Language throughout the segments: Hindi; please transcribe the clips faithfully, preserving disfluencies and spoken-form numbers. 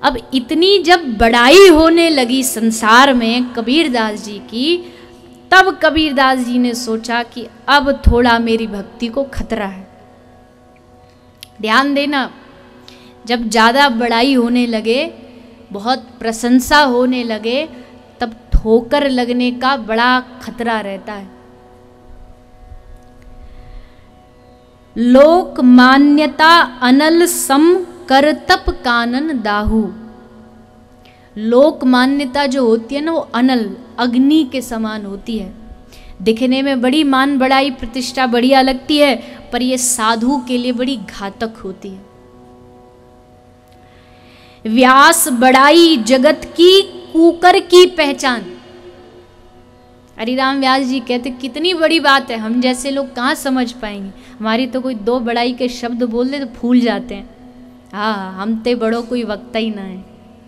अब इतनी जब बड़ाई होने लगी संसार में कबीरदास जी की, तब कबीरदास जी ने सोचा कि अब थोड़ा मेरी भक्ति को खतरा है। ध्यान देना, जब ज़्यादा बड़ाई होने लगे, बहुत प्रशंसा होने लगे, तब ठोकर लगने का बड़ा खतरा रहता है। लोक मान्यता अनल सम करतप कानन दाहू। लोक मान्यता जो होती है ना, वो अनल अग्नि के समान होती है। दिखने में बड़ी मान बड़ाई प्रतिष्ठा बढ़िया लगती है, पर ये साधु के लिए बड़ी घातक होती है। व्यास बड़ाई जगत की कूकर की पहचान। हरिराम व्यास जी कहते कितनी बड़ी बात है, हम जैसे लोग कहाँ समझ पाएंगे। हमारी तो कोई दो बड़ाई के शब्द बोल दे तो फूल जाते हैं। हाँ, हम ते बड़ो कोई वक्ता ही ना है।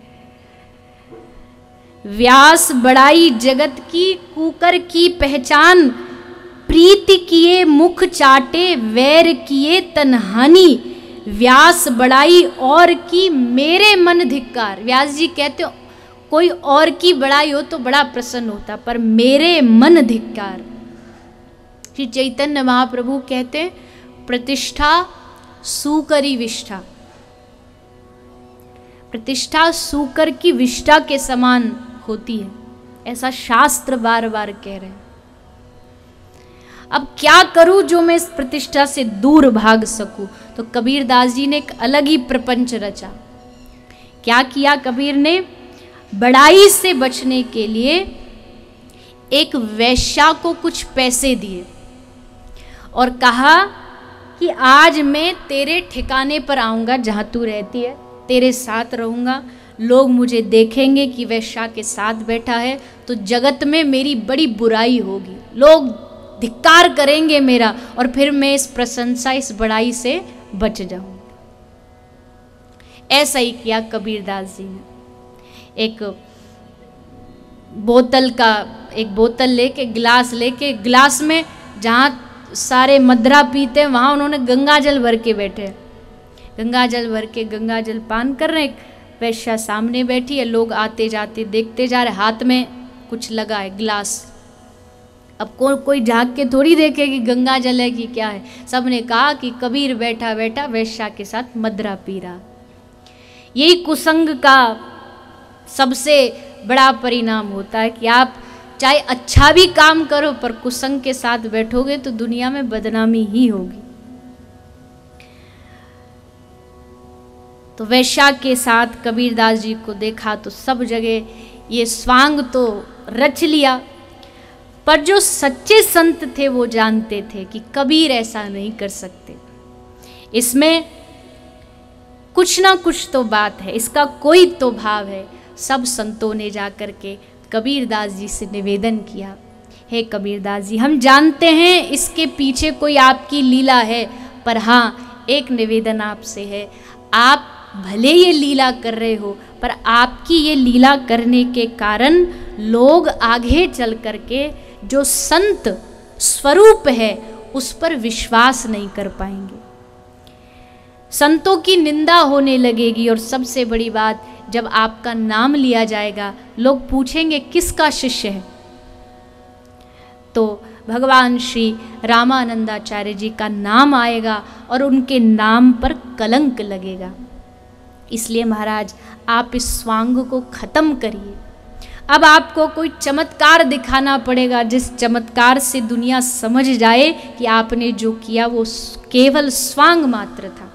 व्यास बड़ाई जगत की कूकर की पहचान, प्रीति किए मुख चाटे वैर किए तनहानि। व्यास बड़ाई और की मेरे मन धिक्कार। व्यास जी कहते हो कोई और की बड़ाई हो तो बड़ा प्रसन्न होता, पर मेरे मन धिक्कार। श्री चैतन्य महाप्रभु कहते प्रतिष्ठा सूकरी विष्ठा। प्रतिष्ठा सूकर की विष्ठा के समान होती है, ऐसा शास्त्र बार बार कह रहे हैं। अब क्या करूं जो मैं इस प्रतिष्ठा से दूर भाग सकूं? तो कबीरदास जी ने एक अलग ही प्रपंच रचा। क्या किया कबीर ने? बड़ाई से बचने के लिए एक वैश्या को कुछ पैसे दिए और कहा कि आज मैं तेरे ठिकाने पर आऊँगा जहाँ तू रहती है, तेरे साथ रहूँगा, लोग मुझे देखेंगे कि वैश्या के साथ बैठा है तो जगत में मेरी बड़ी बुराई होगी, लोग धिक्कार करेंगे मेरा, और फिर मैं इस प्रशंसा इस बड़ाई से बच जाऊँ। ऐसा ही किया कबीरदास जी ने। एक बोतल का एक बोतल लेके गिलास लेके गिलास में जहाँ सारे मदरा पीते हैं वहाँ उन्होंने गंगा जल भर के बैठे। गंगा जल भर के गंगा जल पान कर रहे। वैश्या सामने बैठी है, लोग आते जाते देखते जा रहे, हाथ में कुछ लगा है गिलास। अब को, कोई झाँक के थोड़ी देखे कि गंगा जल है कि क्या है। सबने कहा कि कबीर बैठा बैठा वैश्या के साथ मदरा पी रहा। यही कुसंग का सबसे बड़ा परिणाम होता है कि आप चाहे अच्छा भी काम करो पर कुसंग के साथ बैठोगे तो दुनिया में बदनामी ही होगी। तो वैश्या के साथ कबीरदास जी को देखा तो सब जगह ये स्वांग तो रच लिया, पर जो सच्चे संत थे वो जानते थे कि कबीर ऐसा नहीं कर सकते, इसमें कुछ ना कुछ तो बात है, इसका कोई तो भाव है। सब संतों ने जाकर के कबीरदास जी से निवेदन किया, हे कबीरदास जी, हम जानते हैं इसके पीछे कोई आपकी लीला है, पर हाँ एक निवेदन आपसे है, आप भले ये लीला कर रहे हो पर आपकी ये लीला करने के कारण लोग आगे चल करके जो संत स्वरूप है उस पर विश्वास नहीं कर पाएंगे, संतों की निंदा होने लगेगी। और सबसे बड़ी बात, जब आपका नाम लिया जाएगा लोग पूछेंगे किसका शिष्य है, तो भगवान श्री रामानंदाचार्य जी का नाम आएगा और उनके नाम पर कलंक लगेगा। इसलिए महाराज आप इस स्वांग को खत्म करिए। अब आपको कोई चमत्कार दिखाना पड़ेगा जिस चमत्कार से दुनिया समझ जाए कि आपने जो किया वो केवल स्वांग मात्र था।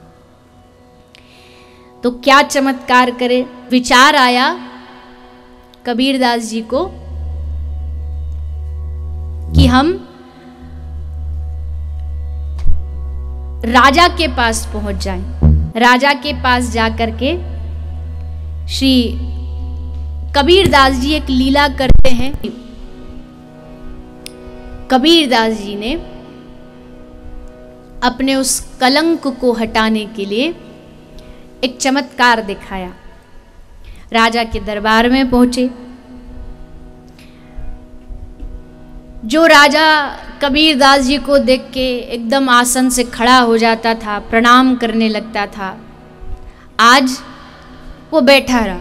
तो क्या चमत्कार करे? विचार आया कबीरदास जी को कि हम राजा के पास पहुंच जाएं। राजा के पास जाकर के श्री कबीरदास जी एक लीला करते हैं। कबीरदास जी ने अपने उस कलंक को हटाने के लिए एक चमत्कार दिखाया। राजा के दरबार में पहुंचे। जो राजा कबीरदास जी को देख के एकदम आसन से खड़ा हो जाता था, प्रणाम करने लगता था, आज वो बैठा रहा,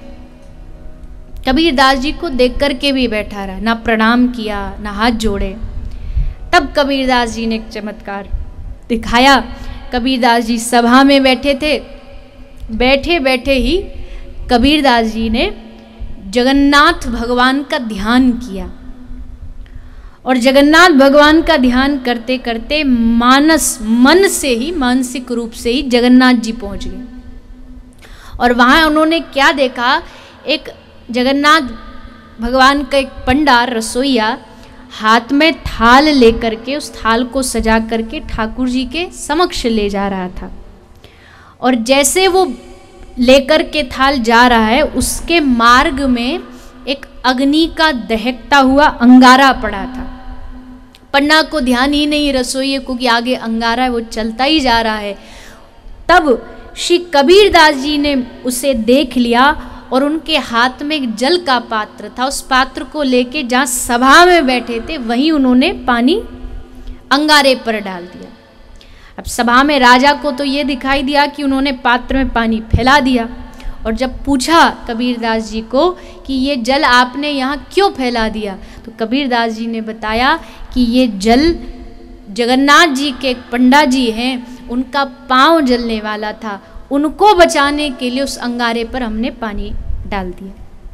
कबीरदास जी को देख कर के भी बैठा रहा, ना प्रणाम किया ना हाथ जोड़े। तब कबीरदास जी ने एक चमत्कार दिखाया। कबीरदास जी सभा में बैठे थे, बैठे बैठे ही कबीरदास जी ने जगन्नाथ भगवान का ध्यान किया, और जगन्नाथ भगवान का ध्यान करते करते मानस मन से ही, मानसिक रूप से ही जगन्नाथ जी पहुंच गए। और वहाँ उन्होंने क्या देखा, एक जगन्नाथ भगवान का एक पंडा रसोईया हाथ में थाल लेकर के उस थाल को सजा करके ठाकुर जी के समक्ष ले जा रहा था। और जैसे वो लेकर के थाल जा रहा है, उसके मार्ग में एक अग्नि का दहकता हुआ अंगारा पड़ा था। पंडा को ध्यान ही नहीं रसोइये को कि आगे अंगारा है, वो चलता ही जा रहा है। तब श्री कबीरदास जी ने उसे देख लिया और उनके हाथ में एक जल का पात्र था, उस पात्र को लेके जहाँ सभा में बैठे थे वहीं उन्होंने पानी अंगारे पर डाल दिया। अब सभा में राजा को तो ये दिखाई दिया कि उन्होंने पात्र में पानी फैला दिया, और जब पूछा कबीरदास जी को कि ये जल आपने यहाँ क्यों फैला दिया, तो कबीरदास जी ने बताया कि ये जल जगन्नाथ जी के एक पंडा जी हैं, उनका पाँव जलने वाला था, उनको बचाने के लिए उस अंगारे पर हमने पानी डाल दिया।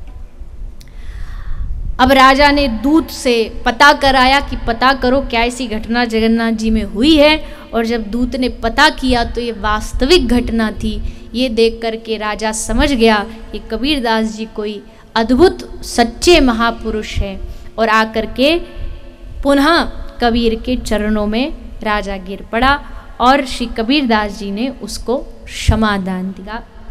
अब राजा ने दूत से पता कराया कि पता करो क्या ऐसी घटना जगन्नाथ जी में हुई है, और जब दूत ने पता किया तो ये वास्तविक घटना थी। ये देख करके राजा समझ गया कि कबीरदास जी कोई अद्भुत सच्चे महापुरुष हैं, और आकर के पुनः कबीर के चरणों में राजा गिर पड़ा और श्री कबीरदास जी ने उसको क्षमा दान दिया।